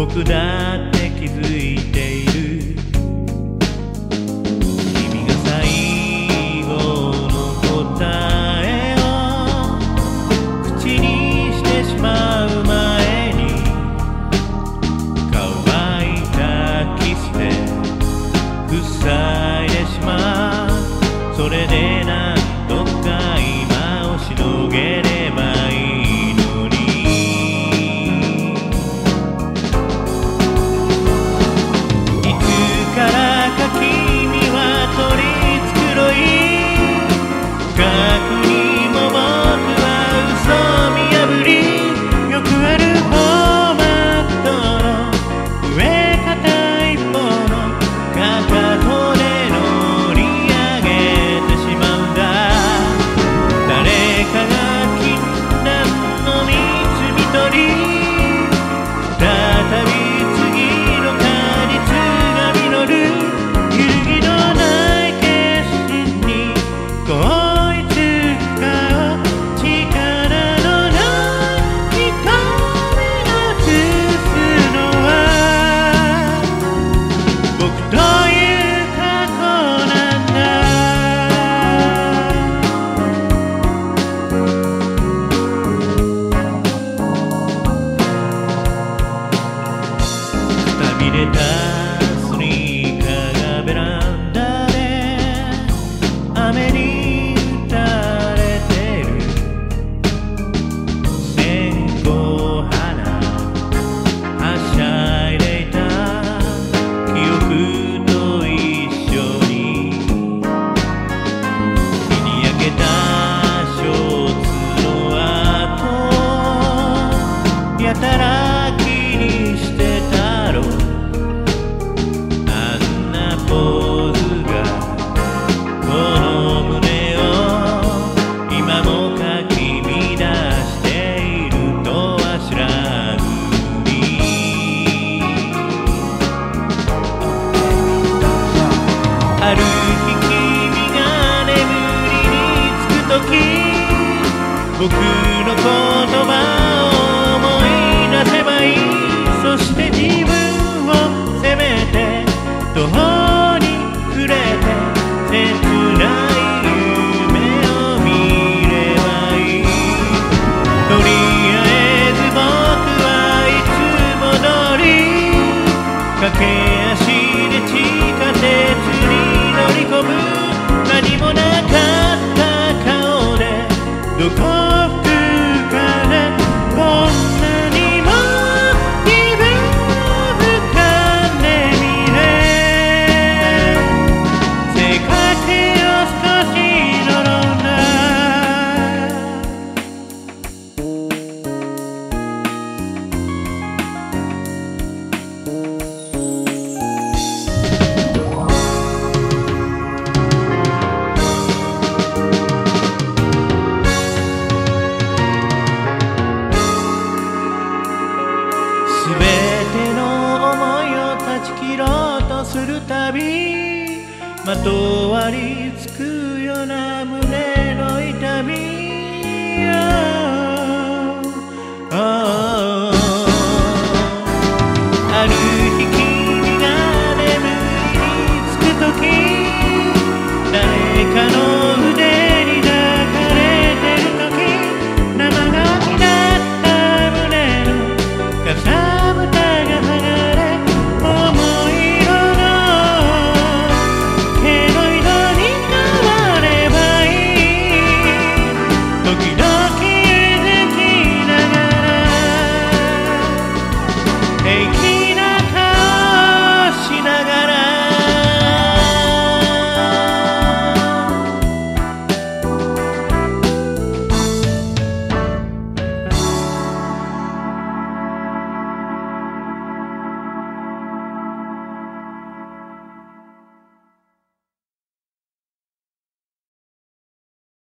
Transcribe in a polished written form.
僕だって気づいている。君が最後の答えを口にしてしまう前に、乾いたキスで塞いでしまう。それでなんとか今をしのげればいいのに。いつからか君は取り繕い、核にも僕は嘘を見破り、よくあるフォーマットの上片一方のかかとで乗り上げてしまうんだ。誰かが禁断の蜜み取り、再び次の果実が実る。揺るぎのない決心にこいつかを力のない瞳が映すのは僕という過去なんだ。くたびれたスニーカーがベランダで雨に打たれてる。線香花はしゃいでいた記憶と一緒に、日に焼けたショーツの跡やたら気にしてたろ。あんなポーズがこの胸を今もかき乱しているとは知らずに、ある日君が眠りにつくとき、僕の言葉を思い出せばいい。そして自分を責めて途方に暮れて切ない夢を見ればいい。とりあえず僕はいつも通り駆け足で地下鉄に乗り込む。何もなかった顔でどこ吹くかでこんなにも気分深んでみれ、世界線を少し乗ろうな。すべての想いを断ち切ろうとするたび、まとわりつくような胸